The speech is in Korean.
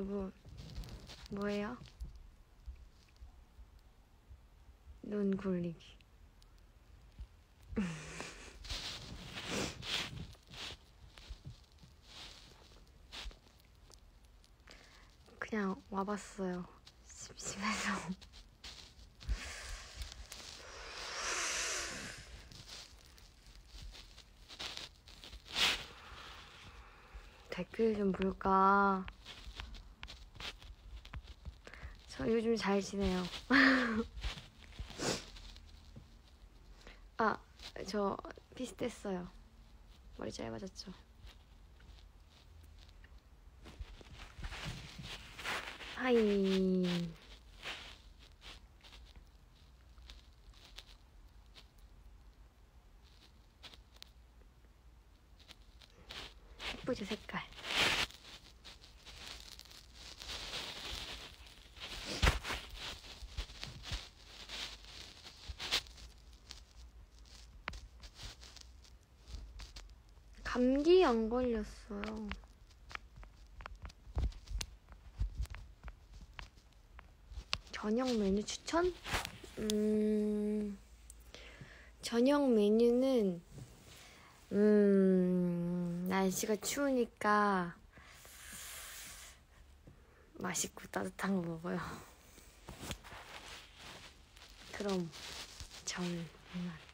여러분, 뭐예요? 눈 굴리기. 그냥 와봤어요. 심심해서. 댓글 좀 볼까? 저 요즘 잘 지내요. 아, 저 비슷했어요. 머리 짧아졌죠? 하이. 예쁘죠, 색깔. 감기 안 걸렸어요. 저녁 메뉴 추천? 저녁 메뉴는 날씨가 추우니까 맛있고 따뜻한 거 먹어요. 그럼 전 이만.